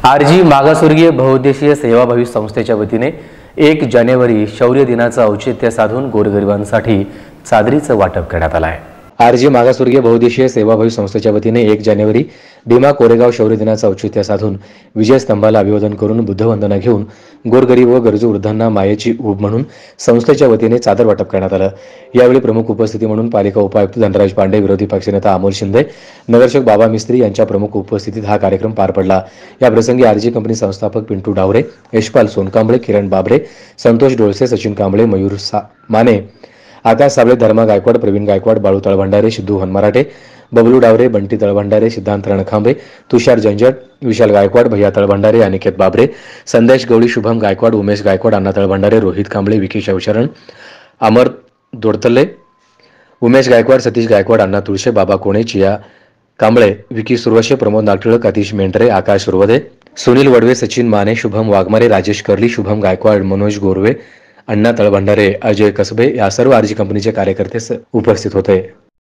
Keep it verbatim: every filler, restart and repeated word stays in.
RG मागासवर्गीय बहुउद्देशीय सेवाभावी संस्थेच्या वतीने एक जानेवारी शौर्य दिनाचं औचित्य साधून गोरगरिबांसाठी चादरीचं वाटप करण्यात आलं आहे। आरजी मागासवर्गीय बहुउद्देशीय सेवाभावी संस्थेच्या वतीने एक जानेवारी भीमा कोरेगाव शौर्य दिनाचं औचित्य साधून विजय स्तंभाला अभिवादन करून बुद्धवंदना घेऊन गोरगरीब व गरजू वृद्धांना मायेची ऊब म्हणून संस्थेच्या वतीने चादर वाटप करण्यात आलं। यावेळी प्रमुख उपस्थिती म्हणून पालिका उपायुक्त धनराज पांडे, विरोधी पक्षनेता अमोल शिंदे, नगरसेवक बाबा मिस्त्री यांच्या प्रमुख उपस्थितीत हा कार्यक्रम पार पडला। या प्रसंगी आरजी कंपनी संस्थापक पिंटू डावरे, यशपाल सोनकांबळे, किरण बाबरे, संतोष डोळसे, सचिन कांबळे, मयूर माने, आकाश साबळे, धर्मा गायकवाड, प्रवीण गायकवाड, बाळू तळभंडारे, सिद्धू हनमराटे, बबलू डावरे, बंटी तळभंडारे, सिद्धांत रणखांबे, तुषार जंजट, विशाल गायकवाड, भैया तळभंडारे, अनिकेत बाबरे, संदेश गवळी, शुभम गायकवाड, उमेश गायकवाड, अण्णा तळभंडारे, रोहित कांबळे, विकी शवशरण, अमर दोडतले, उमेश गायकवाड, सतीश गायकवाड, अण्णा तुळशे, बाबा कोणे, चिया कांबळे, विकी सुरवशे, प्रमोद नागटिळक, अतिश मेंढरे, आकाश सुरवदे, सुनील वडवे, सचिन माने, शुभम वाघमारे, राजेश कर्ली, शुभम गायकवाड, मनोज गोरवे, अण्णा तळभंडारे, अजय कसबे या सर्व आरजी कंपनीचे कार्यकर्ते उपस्थित होते।